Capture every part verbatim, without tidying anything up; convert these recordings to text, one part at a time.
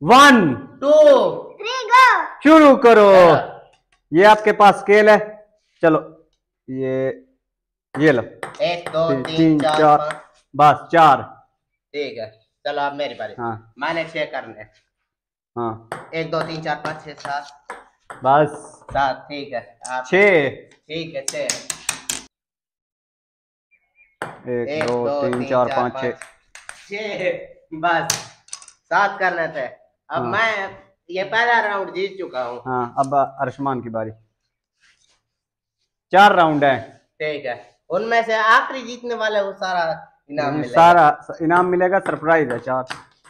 One two three go. शुरू करो। ये आपके पास स्केल है, चलो ये ये लो। एक दो तीन, तीन, तीन चार, चार, पाँच। बस चार। ठीक है, चलो अब मेरी बारी। हाँ मैंने छह करने। हाँ एक दो तीन चार पाँच छह सात। बस सात, ठीक है आप। छः। ठीक है छह। एक, एक दो, दो तीन, तीन चार, चार पाँच, पाँच छः। छह, बस सात करने थे। अब हाँ। मैं ये पहला राउंड जीत चुका हूँ। हाँ अब अर्शमान की बारी। चार राउंड है। ठीक है, उनमें से आखिरी जीतने वाले को सारा इनाम मिलेगा। सारा इनाम मिलेगा, सरप्राइज है। चार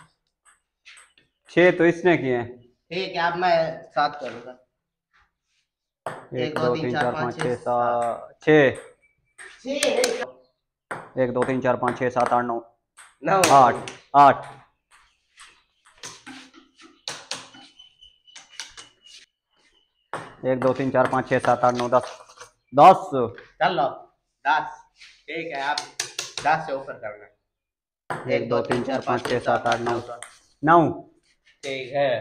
छह तो इसने किए हैं। ठीक है, अब मैं सात करूंगा। एक दो तीन चार पाँच छः सात छः। एक दो तीन चार पाँच छः सात आठ नौ नौ आठ आठ। एक दो तीन चार पाँच छः सात आठ नौ दस दस। चलो दस। ठीक है, आप दस से ऊपर करना। एक दो तीन चार पाँच छः सात आठ नौ नौ। ठीक है,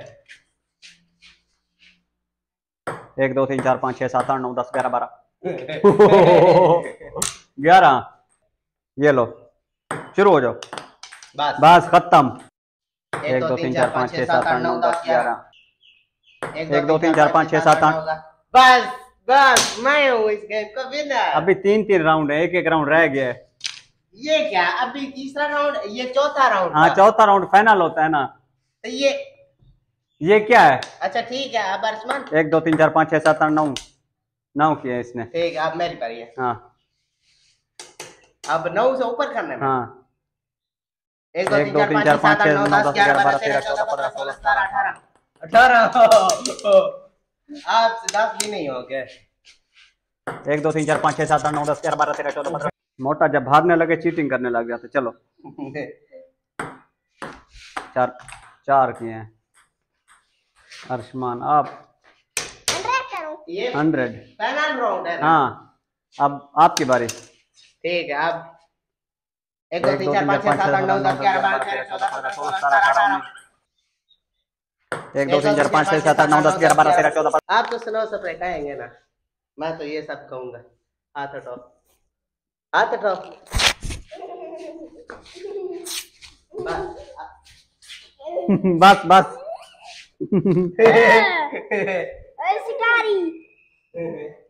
एक दो तीन चार पाँच छः सात आठ नौ दस ग्यारह बारह ग्यारह। ये लो, शुरू हो जाओ। बस बस खत्म। एक दो तीन चार पाँच छः सात आठ नौ दस ग्यारह। एक दो तीन चार पाँच छः सात आठ। बस बस मैं हूँ इस गेम का विनर। अभी तीन तीन राउंड है, एक एक राउंड रह गया है। ये क्या, अभी तीसरा राउंड, ये चौथा राउंड। हाँ चौथा राउंड फाइनल होता है ना। तो ये ये क्या है? अच्छा ठीक है, अब अर्शमान। एक दो तीन चार पाँच छः सात आठ नौ नौ किया इसने। ठीक है, अब मेरी बारी है। हाँ अब नौ से ऊपर करने में। हाँ। एक दो तीन चार पाँच छः सात आठ नौ दस ग्यारह बारह तेरह चौदह पंद्रह सोलह सत्रह अठारह। अठारह। आपसे दस भी नहीं हो गए। एक दो तीन चार पाँच छः सात आठ नौ दस ग्यारह बारह तेरह चौदह पंद्रह। मोटा जब भागने लगे चीटिंग करने लग जाते। चलो चार चार किए हैं। अर्शमान आप ये हंड्रेड। फाइनल राउंड है ना? हाँ अब आपकी बारी। ठीक है, अब एक दो तीन चार पाँच छः सात आठ नौ दस ग्यारह बारह तेरह चौदह पंद्रह सोलह सत्रह अठारह। एक दो तीन चार पाँच छः सात आठ नौ दस ग्यारह बारह तेरह चौदह। आप तो स्नो स्प्रे खाएंगे ना, मैं तो ये सब खाऊंगा। हाथ हटाओ, हाथ हटाओ। बस बस शिकारी।